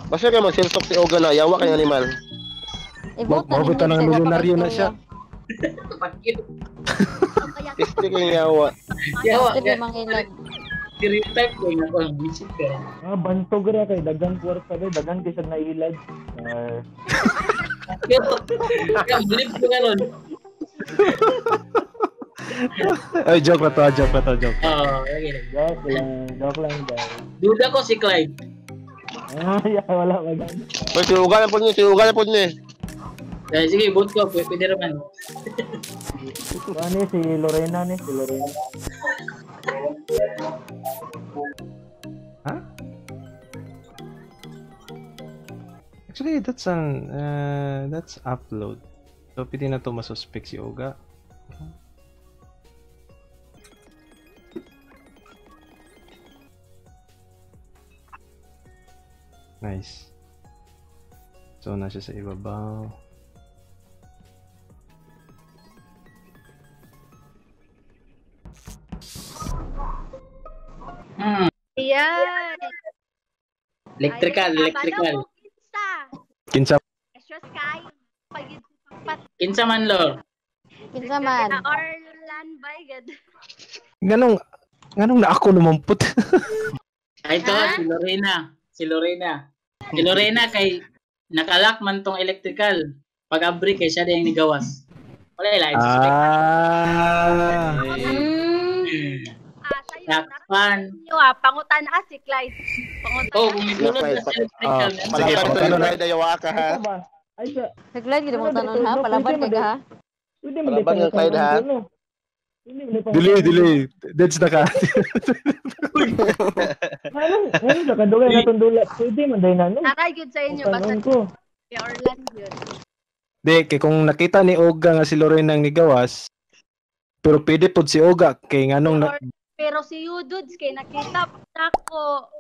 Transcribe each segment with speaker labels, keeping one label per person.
Speaker 1: Basta kayo magsilsok si Oga na yawa kay animal.
Speaker 2: Mabuto ng milyonaryo na siya.
Speaker 3: Pakit.
Speaker 1: Este kay yawa.
Speaker 3: Yawa
Speaker 4: Sige,
Speaker 3: ka.
Speaker 4: mangilag.
Speaker 3: Stereotype ko na ko visit ka.
Speaker 5: Bantog ra kay dagang kwarta kay dagang kay sa nailad.
Speaker 3: Kaya believe ko na ron.
Speaker 2: Ay, joke na to, joke.
Speaker 3: Oo, okay lang.
Speaker 5: Joke lang guys.
Speaker 3: Duda ko si Clyde.
Speaker 5: Wala ba.
Speaker 1: Si Oga na po niya.
Speaker 3: Sige, vote ko. Pwede naman.
Speaker 5: Ano si Lorena.
Speaker 2: Huh? Actually, that's upload. So, pwede na to masuspect si Oga. Nice. So, nasa sa ibabaw.
Speaker 6: Ayan.
Speaker 3: Electrical.
Speaker 2: Kinsa.
Speaker 6: Extra sky.
Speaker 3: Kinsa man, Lord.
Speaker 4: Kinsa man.
Speaker 6: Orlan by God.
Speaker 2: Ganong na ako lumampot.
Speaker 3: Ay, ito, si Lorena kay nakalak man tong electrical. Pag-abri kay siya din nigawas. Wala ilahin Takpan.
Speaker 6: Pangutan si Clyde.
Speaker 3: Oh, kung mitulog na sa electrical.
Speaker 2: Sige,
Speaker 1: Palaban na yawa ka ha.
Speaker 5: Ay sa
Speaker 4: Naglag, hindi mo tanong ha? Palaban kay ka ha?
Speaker 5: Pwede
Speaker 1: Palaban ng Clyde ha.
Speaker 2: Delay. That's the cat.
Speaker 5: Ano sa kadugay na tundulat. Pwede man dahil na.
Speaker 6: Nakay good sa inyo. Basta
Speaker 5: ko.
Speaker 6: si Orlan yun.
Speaker 2: Kay kung nakita ni Oga nga si Lorena ang nigawas, pero pwede pod si Oga kay nganong
Speaker 6: Pero si Yududs kay nakita ako.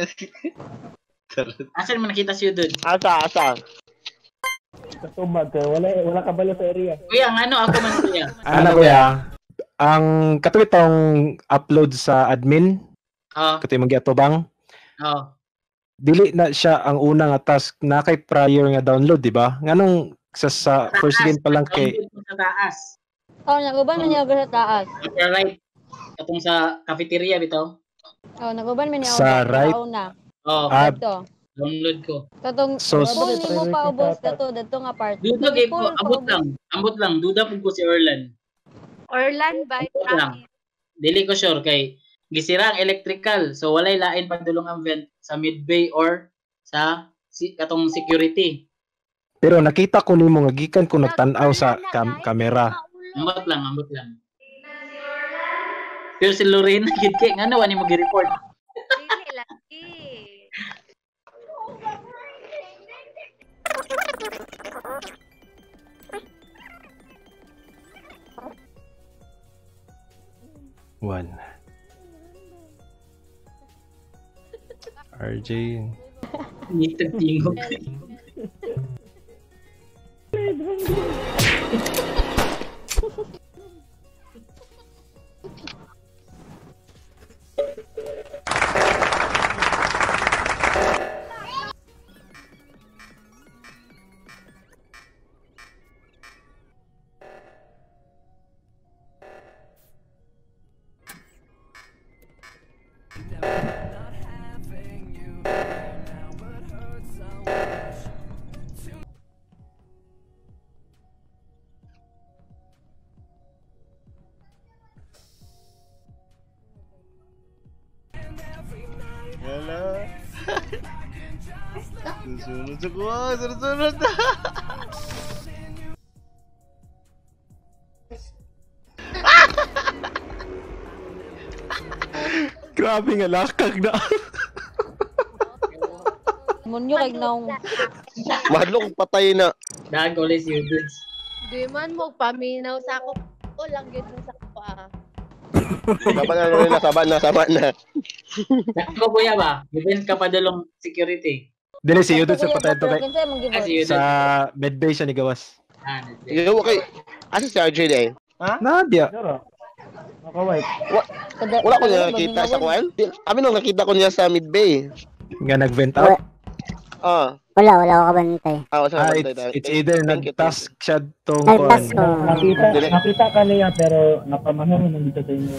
Speaker 3: Asan mo nakita si Udod?
Speaker 1: Asa.
Speaker 5: Katubag ka. Wala kabalo sa area.
Speaker 3: Kuya, ako man kuya.
Speaker 2: ano kuya? Ang katuwid tong upload sa admin,
Speaker 3: Oo.
Speaker 2: katuwid mag-atubang,
Speaker 3: Oo.
Speaker 2: dili na siya ang una nga task na kay prior nga download, di ba? Nganong sa first game pa lang kay
Speaker 3: Sa taas.
Speaker 4: Oh, naguban man niya sa taas.
Speaker 3: Upper right. Katong sa cafeteria bitaw.
Speaker 4: Oh, naguban man niya
Speaker 2: Sa right?
Speaker 4: una.
Speaker 3: Oo.
Speaker 4: Dito.
Speaker 3: Download ko.
Speaker 4: Katong
Speaker 2: So,
Speaker 4: full ni mo pa ubos dato nga part.
Speaker 3: Duda kay ko.
Speaker 4: Full pa ubos.
Speaker 3: Ambot lang. Duda po ko si Orlan.
Speaker 6: Orlan by
Speaker 3: Lang. Dili ko sure kay gisira ang electrical. So walay lain pagdulong ang vent sa mid bay or sa katong security.
Speaker 2: pero nakita ko nimo nga gikan ko nagtan-aw sa kamera.
Speaker 3: Ambot lang. Pero si Lorena gid kay ngano ani mo gi-report.
Speaker 6: Dili lagi.
Speaker 2: One. RJ.
Speaker 3: Nitag tingog.
Speaker 1: Hello. Sunod.
Speaker 2: Grabe nga lakag na.
Speaker 4: Munyo kay naong
Speaker 1: Mahadlok patay na.
Speaker 3: Dag ulit si Udod.
Speaker 6: Di man mo paminaw sa ako. O lang gid mo sa ako
Speaker 1: Saban na.
Speaker 3: Ako kuya ba? Defense ka pa dalong security.
Speaker 2: Dili si Udod sa patay to kay
Speaker 4: Kinsa mong
Speaker 3: Ah, si
Speaker 4: gibot.
Speaker 3: Udod.
Speaker 2: sa medbay siya ni gawas.
Speaker 1: Yawa kay asa si RJ day?
Speaker 2: Nadia.
Speaker 5: Sure. Makawait.
Speaker 1: Wala ko niya nakita sa kuan. Amin nung nakita ko niya sa Midbay.
Speaker 2: Nga nag-vent out.
Speaker 7: Wala ako kabantay.
Speaker 1: Wasa
Speaker 2: Ah,
Speaker 1: bantay tayo.
Speaker 2: it's either
Speaker 1: Thank you,
Speaker 2: nag-task siya tong
Speaker 7: Nag-task
Speaker 2: kuan.
Speaker 7: ko.
Speaker 5: Nakita ka niya pero napamahal mo dito sa inyo.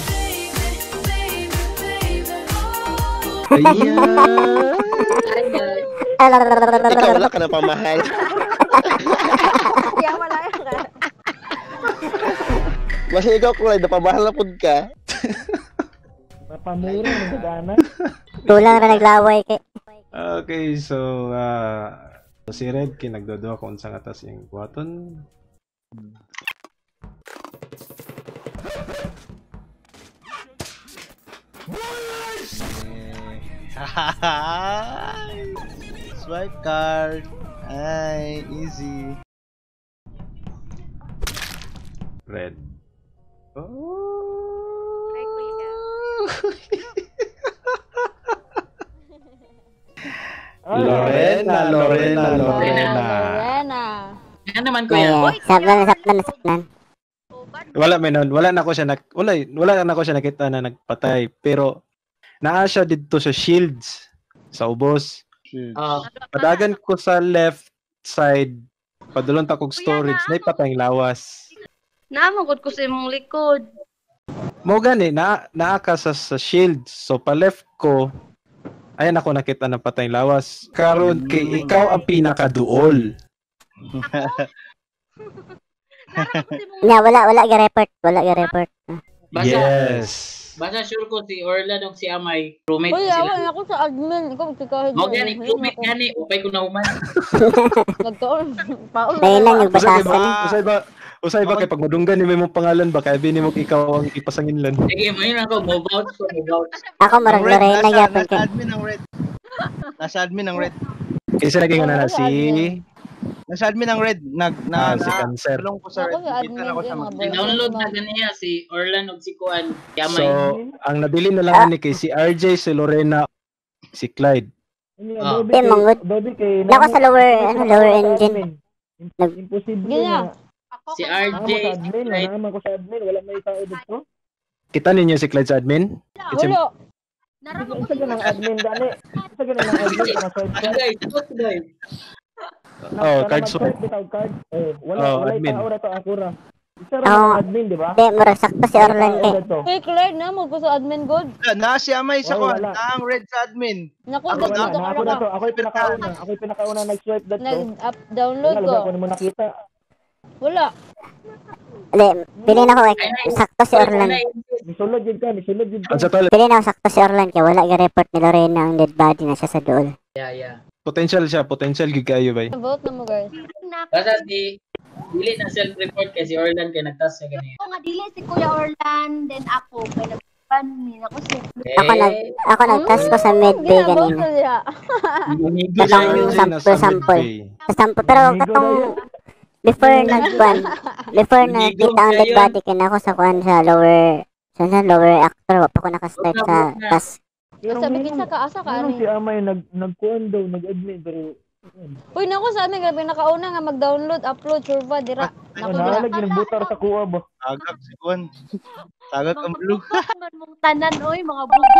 Speaker 1: Ikaw wala ka na pamahal.
Speaker 4: Kaya wala yan ka.
Speaker 1: Mas ikaw kung napamahal na pud ka.
Speaker 5: Napamura ng gana.
Speaker 7: Tulang na naglaway kay.
Speaker 2: Okay, so si Red kay nagdodua kung unsa nga tas yung buhaton.
Speaker 8: Swipe card. Ay, easy.
Speaker 2: Red.
Speaker 6: Ay, kuya.
Speaker 2: Lorena.
Speaker 4: Lorena.
Speaker 3: Yan naman kuya.
Speaker 7: Ay, saknan.
Speaker 2: Wala na ko siya nakita na nagpatay, pero naa siya dito sa shields sa ubos.
Speaker 3: Oh,
Speaker 2: Padagan ko sa left side, padulong ta kog storage, na patayng lawas.
Speaker 6: Namagod ko sa imong likod.
Speaker 2: Mo gani naa ka sa shields. So pa left ko, ayan ako nakita na patayng lawas. Karon kay ikaw ang pinakaduol.
Speaker 7: Wala ga-report.
Speaker 3: basta,
Speaker 2: Yes.
Speaker 3: basta sure ko si Orlan o si Amay, roommate
Speaker 4: Uy,
Speaker 3: sila.
Speaker 4: awan ako sa admin. Ikaw magkikahid.
Speaker 3: Mo gani, roommate gani, upay ko na human.
Speaker 4: Nagkaon. Paul.
Speaker 7: Dahil lang yung
Speaker 2: Usay
Speaker 7: basasan.
Speaker 2: usay ba kay pagmudunggan ni mo pangalan ba kay bini mo ikaw ang ipasanginlan.
Speaker 3: Sige, mo yun ako, move out.
Speaker 7: Ako marag Lorena gyapon
Speaker 8: Nasa
Speaker 7: kay.
Speaker 8: admin ang red. Nasa admin ang red.
Speaker 2: Kasi naging na si
Speaker 8: Nasa admin ang red.
Speaker 2: si Cancer.
Speaker 8: Tulong ko sa red.
Speaker 4: Ako sa
Speaker 8: Kita
Speaker 4: admin
Speaker 8: ako
Speaker 4: din,
Speaker 8: sa
Speaker 4: mga
Speaker 8: mga.
Speaker 4: boy.
Speaker 3: Download na ganiya si Orlan o si Kuan, si Amay.
Speaker 2: So, ang nabili na lang ni kay si RJ, si Lorena, si Clyde.
Speaker 7: Manggod. Nako sa lower engine.
Speaker 5: Imposible
Speaker 4: Ganyan.
Speaker 5: na.
Speaker 3: Si
Speaker 5: Ako
Speaker 3: RJ,
Speaker 5: sa
Speaker 3: si
Speaker 5: admin,
Speaker 3: Clyde.
Speaker 5: naman ko sa admin, wala may tao dito.
Speaker 2: Kita ninyo si Clyde sa admin?
Speaker 4: Wala.
Speaker 5: Isa ka ng admin dali. Isa ka ng admin na swipe
Speaker 3: Ano
Speaker 5: card.
Speaker 3: guys, ano guys?
Speaker 2: Card swipe.
Speaker 5: Bitaw card. Wala
Speaker 2: admin.
Speaker 5: tao ra to ako ra. Isa ra
Speaker 7: Oo.
Speaker 5: ng admin, di ba?
Speaker 7: Di murag sakto si Orlan kay.
Speaker 4: Uy, Claire na. Mag sa admin god.
Speaker 8: Na si Amay sa
Speaker 5: Oy,
Speaker 8: kuan.
Speaker 5: wala.
Speaker 8: Na ang red sa admin.
Speaker 4: Naku,
Speaker 5: Ako
Speaker 4: dito
Speaker 5: wala,
Speaker 4: ka
Speaker 5: na ako na
Speaker 4: ka.
Speaker 5: to. Ako'y pinakauna. Ako'y pinakauna nag-swipe dito.
Speaker 4: Nag-download
Speaker 5: Wala,
Speaker 4: ko.
Speaker 5: lugar ko mo nakita.
Speaker 4: Wala.
Speaker 7: Di, pili na ko kay sakto si Orlan.
Speaker 5: Misulod yun ka.
Speaker 2: Ang sa tol,
Speaker 7: Pili na ko sakto si Orlan kay wala ga-report ni Lorena ang dead body na siya sa duol.
Speaker 3: Yeah.
Speaker 2: potential gig kayo ba?
Speaker 4: Vote na mo, guys.
Speaker 3: Basta si dili na self-report kay si Orlan kay nagtas siya ganiya.
Speaker 6: Ako nga dili si Kuya Orlan, then ako kay nagpan min ako si
Speaker 7: Ako nag-task ko sa midday
Speaker 4: Ginavote
Speaker 7: ganina.
Speaker 4: na siya.
Speaker 7: Katong sample. Sa sample pero katong before nakita ang dead body kina ako sa kuan sa lower actor wa pa ko naka-start sa task.
Speaker 4: Sabi kinsa ka asa ka
Speaker 5: Ano si
Speaker 4: ani.
Speaker 5: Amay nagkuhan daw, nag-admin pero
Speaker 4: Uy, naku sa amin grabe nakauna nga mag-download, upload, surva dira. Naku dira.
Speaker 5: nalag ginagbutar sa kuha ba?
Speaker 8: Tagak si kuan. Tagak ang blue.
Speaker 6: man mong tanan oy mga bugo.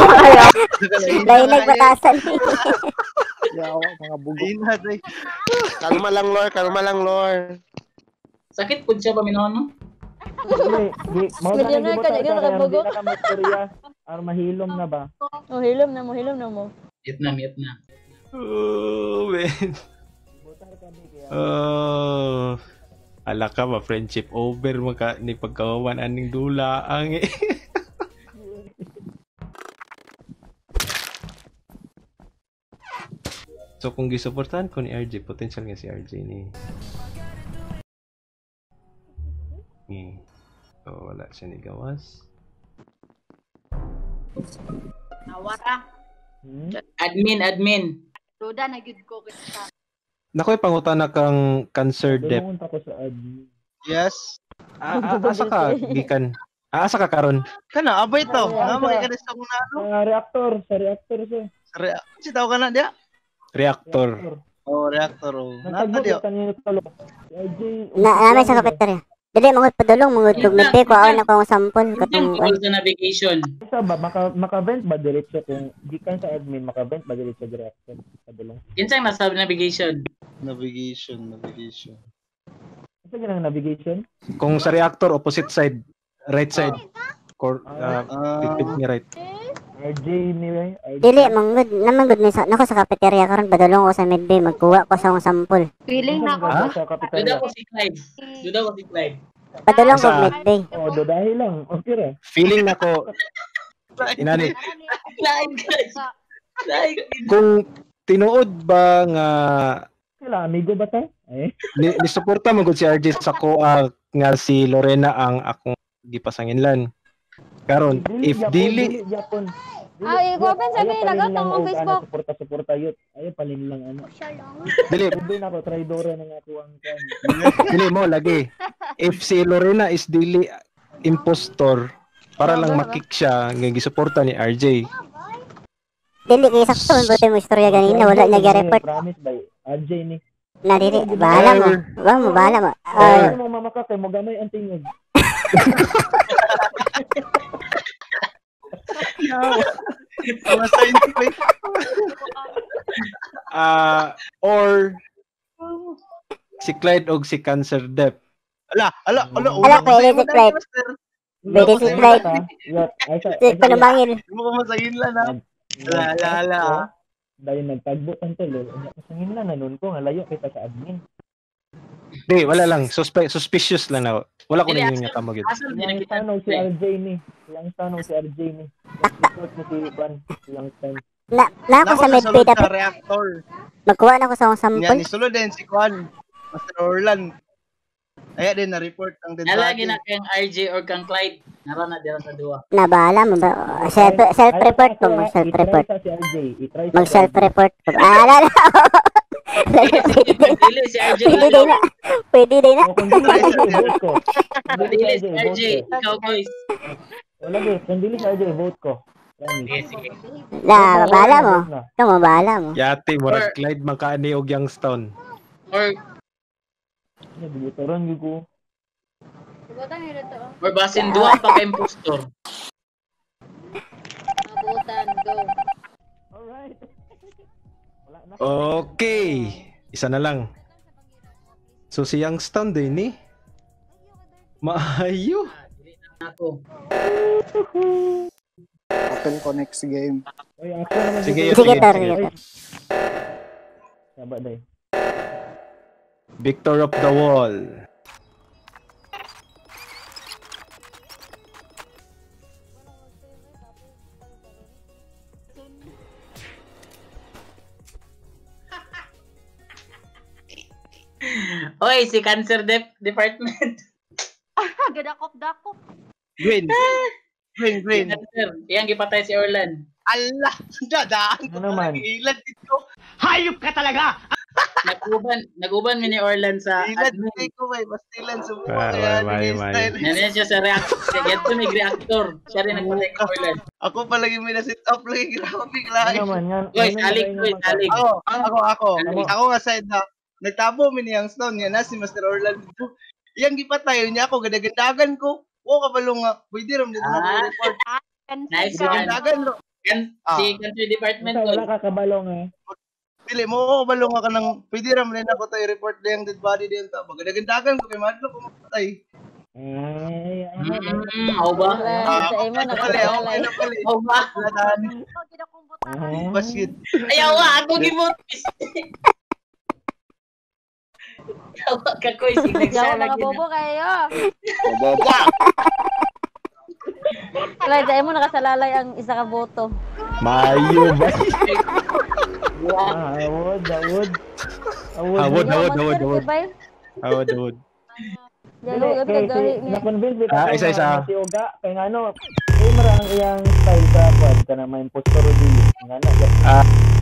Speaker 7: Dahil batasan.
Speaker 5: Mga bugo.
Speaker 8: Ay.
Speaker 1: Kalma lang, Lord.
Speaker 3: Sakit pud siya pa minono.
Speaker 4: Millionaire ka, di ka nakabugo.
Speaker 5: Hindi na ka mastorya. Mahilom na ba?
Speaker 4: Oh, hilom na mo.
Speaker 3: Vietnam.
Speaker 2: Oh, man. Oh. Ala ka ba, friendship over maka ni pagkawawan aning dula ang So kung gisuportahan ko ni RJ, potential nga si RJ ni. So wala siya ni gawas.
Speaker 6: Nawara.
Speaker 3: Admin.
Speaker 6: Roda na gyud ko kita.
Speaker 2: Nakoy pangutana kang cancer dep.
Speaker 5: Pumunta ko sa admin.
Speaker 8: Yes.
Speaker 2: Asa ka gikan? Asa ka karon?
Speaker 8: Kana abay to. Nga magikalis ako na ano.
Speaker 5: Sa reactor siya.
Speaker 8: Si tao ka na dia.
Speaker 2: Reactor.
Speaker 8: Oh, reactor. Oh.
Speaker 5: Nagtagbo
Speaker 8: Naka dia.
Speaker 5: ko kanina talo. Si RJ.
Speaker 7: Namin sa cafeteria. Dili mangod padulong mangod tug midday ko na ko ang sample
Speaker 3: Yung
Speaker 7: katong
Speaker 3: tungkol sa navigation.
Speaker 5: Isa ba, maka-vent ba diretso kung gikan sa admin, maka-vent ba diretso direction? Padulong.
Speaker 3: Kinsang nasa navigation.
Speaker 8: Navigation.
Speaker 5: Isa ganang navigation?
Speaker 2: Kung sa reactor, opposite side, right side. Pipit ni right.
Speaker 5: RJ ni Ray.
Speaker 7: dili mangod namangod ni sa nako sa cafeteria karon padulong ko sa midday magkuha ko sa akong sample.
Speaker 6: Feeling na ako.
Speaker 5: Sa
Speaker 3: Duda
Speaker 5: kapitanya.
Speaker 3: ko si Clyde.
Speaker 7: Padulong ko
Speaker 2: Sa-
Speaker 7: midday.
Speaker 5: Oh, dadahi lang. Okay ra.
Speaker 2: Feeling na ko, inani,
Speaker 3: Clyde.
Speaker 2: kung tinuod ba nga
Speaker 5: Sila, amigo ba ta?
Speaker 2: ni suporta mo gud si RJ sa ko nga si Lorena ang akong gipasanginlan. Karon, if dili
Speaker 5: Japon.
Speaker 4: i-open sa may lagot ng Facebook.
Speaker 5: Suporta yut. Ayo palin lang ano.
Speaker 2: dili
Speaker 5: Hindi na ako traidora ng ako ang kan.
Speaker 2: dili mo lagi. If si Lorena is dili impostor para lang makik siya nga gisuporta ni RJ.
Speaker 7: Dili kay sakto buti mo istorya ganina wala na report
Speaker 5: Promise by RJ ni.
Speaker 7: na dili. Bahala mo. Wa mo bahala mo.
Speaker 5: Ano mo mamaka kay mo gamay ang tingog.
Speaker 2: Or si Clyde og si Cancer Dep.
Speaker 8: Ala,
Speaker 7: pwede si Clyde. Pwede si Clyde.
Speaker 5: Yut, ay sa.
Speaker 7: Si panumangil.
Speaker 8: Mo ko masagin lang ha. Ala.
Speaker 5: Dahil nagtagbo kan tol. Sangin na nanon ko nga layo kita sa admin.
Speaker 2: Di, wala lang. Suspicious lang na. Wala ko na yung nga tamo gyud.
Speaker 3: Asal din
Speaker 5: Yang
Speaker 3: kita.
Speaker 5: tanong si RJ ni. Yang tanong si RJ ni. Ikot ni si Juan. Yang tanong.
Speaker 7: Na ako sa midday
Speaker 8: sa
Speaker 7: dapat
Speaker 8: reactor.
Speaker 7: magkuha na ko sa akong
Speaker 8: Nya
Speaker 7: sample.
Speaker 8: ni sulod din si Kwan. Master Orlan. Aya din na report ang dead
Speaker 3: Nalagi
Speaker 8: body.
Speaker 3: na kang RJ or kang Clyde. Nara na dira sa duwa.
Speaker 7: Na bahala mo ba? Self-report ko mo. Self-report.
Speaker 5: I-try sa si RJ. I-try sa
Speaker 7: Mag-self-report ko. Ala.
Speaker 3: Dili si RJ.
Speaker 7: Pwede din na. Pwede din na.
Speaker 5: O, kung dili si RJ, vote ko. Kung dili
Speaker 3: Dili
Speaker 5: si
Speaker 3: si
Speaker 5: RJ,
Speaker 3: RJ.
Speaker 5: vote ko.
Speaker 3: Ikaw boys.
Speaker 5: Wala guys, kung dili si RJ, vote ko.
Speaker 3: Sige, sige.
Speaker 7: Na, bahala mo. Ikaw mo, bahala mo.
Speaker 2: Yati murag Clyde makaani og Youngstown.
Speaker 3: Or
Speaker 5: Nabibutoran yun ko.
Speaker 3: or basin duwa pa ka impostor.
Speaker 6: Abutan, go.
Speaker 5: Alright. Wala na.
Speaker 2: Okay. Isa na lang. So si Youngstown din ni. Maayo.
Speaker 3: Ako.
Speaker 9: Open ko next game.
Speaker 5: Oy, ako naman.
Speaker 2: Sige,
Speaker 5: dito.
Speaker 7: Sige, Tar.
Speaker 2: sige.
Speaker 7: Sige, Tar.
Speaker 5: Saba day.
Speaker 2: Victor of the Wall.
Speaker 3: Oy, si Cancer Department.
Speaker 6: Gadakop-dakop.
Speaker 8: Green. Green.
Speaker 3: Cancer. Iyang gipatay si Orlan.
Speaker 8: Allah, dadaan ko
Speaker 5: Ano man?
Speaker 8: talaga. Ilan dito.
Speaker 3: Naguban mi ni Orlan sa
Speaker 8: Ilan
Speaker 3: admin.
Speaker 8: dito may bastilan sa buhay.
Speaker 2: Ah,
Speaker 8: Kaya
Speaker 2: may.
Speaker 8: nag-style.
Speaker 3: Nandiyan siya sa reactor. Get to may reactor. Siya rin nagpatay kay Orlan.
Speaker 8: Ako palagi may na-sit up lagi. Grabe bigla.
Speaker 5: Ano man yan?
Speaker 3: Oy, salig.
Speaker 8: Ako nga side na. Nagtabo mi niyang stone niya na si Master Orlando. Iyang gipatayo niya ako. Gadagandagan ko. O kabalong nga. Pwede ram dito
Speaker 3: Ah.
Speaker 8: na report.
Speaker 3: Nice one.
Speaker 8: Gadagandagan no.
Speaker 3: Si Country Department
Speaker 5: Basta
Speaker 3: ko.
Speaker 5: wala ka kabalong eh.
Speaker 8: Dili mo ko kabalong nga ka ng pwede ram rin ako tayo report diyang dead body diyan ta. Gadagandagan ko kay madlo ko mapatay.
Speaker 5: Ay,
Speaker 3: Ako ba?
Speaker 4: Sa imo nakasalay.
Speaker 3: Ako ba?
Speaker 8: Basit.
Speaker 3: Ayaw ako gibutis. Yawa ka ko isig
Speaker 4: Yawa
Speaker 3: nagsala
Speaker 4: mga bobo kayo.
Speaker 1: Baba.
Speaker 4: Clyde, sa imo nakasalalay ang isa ka boto.
Speaker 2: Maayo ba?
Speaker 5: awod.
Speaker 2: Awod.
Speaker 4: Awod.
Speaker 2: Awod.
Speaker 5: Dili, kay na-convince bitaw
Speaker 2: Ah, isa-isa.
Speaker 5: si Uga kay ngano, ay marang iyang style sa kwad ka na may impostor dili. Ngano,